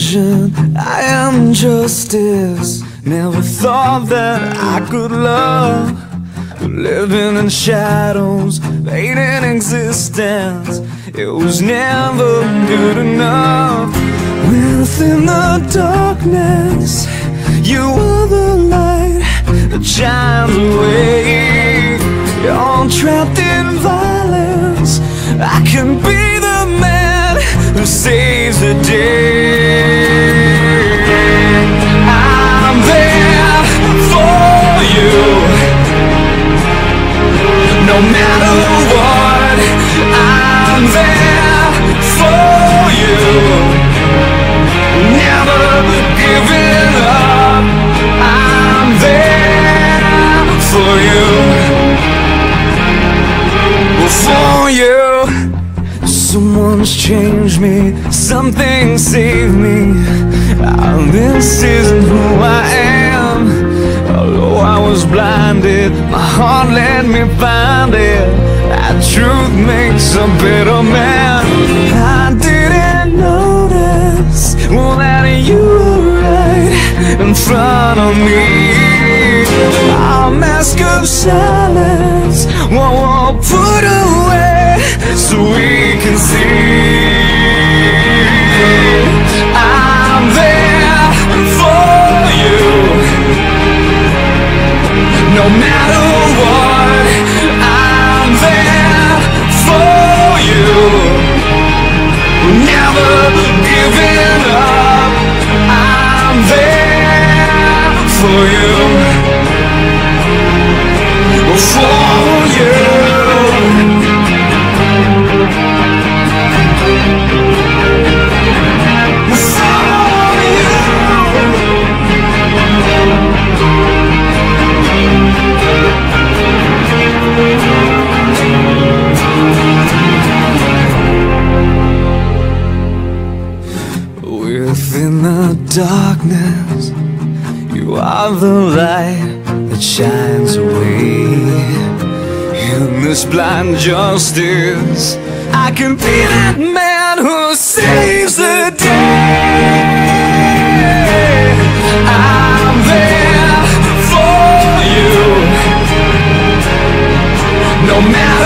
illusion, I am justice. Never thought that I could love, living in shadows, fading existence. It was never good enough. Within the darkness, you are the light that shines away. You're trapped in violence. I can be the man who saves the day. I'm there for you, no matter what. I'm there for you, never giving up. I'm there for you, for you. Someone's changed me, something saved me. This isn't who I am. Although I was blinded, my heart let me find it. That truth makes a better man. I didn't notice that you were right in front of me. Our mask of silence, we'll put away so we can see. I'm there for you, no matter what. I'm there for you, never giving up. I'm there for you, for you. Within the darkness, you are the light that shines away. In this blind justice, I can be that man who saves the day. I'm there for you, no matter